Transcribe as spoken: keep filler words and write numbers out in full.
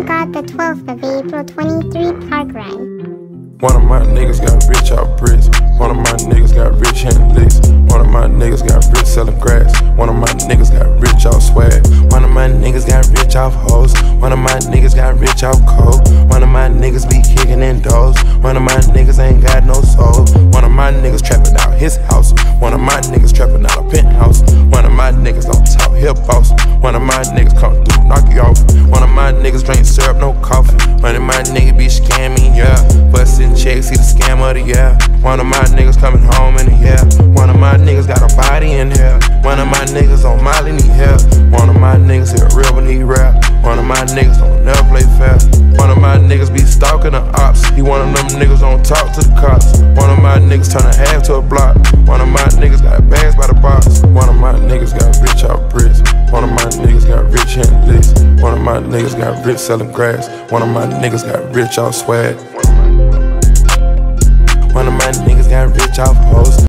got the twelfth of April twenty-three park run. One of my niggas got rich off bricks. One of my niggas got rich in licks. One of my niggas got rich selling grass. One of my niggas got rich off swag. One of my niggas got rich off hoes. One of my niggas got rich off coke. One of my niggas be kicking in doors. One of my niggas ain't got no soul. One of my niggas trapping out his house. One of my niggas trapping out a penthouse. One of my niggas on top hip boss. One of my niggas come through, knock you off. One of my niggas drink syrup, no coffee. One of my niggas be scamming, yeah. Bustin' checks, see the scam of the year. One of my niggas coming home in the year. One of my niggas got a body in here. One of my niggas on Molly need help. One of my niggas here real but need rap. One of my niggas don't never play fair. One of my niggas be stalking the ops. He one of them niggas don't talk to the cops. One of my niggas turn a half to a block. One of my niggas got bags by the box. One of my niggas got rich off bricks. One of my niggas got rich in licks. One of my niggas got rich selling grass. One of my niggas got rich off swag.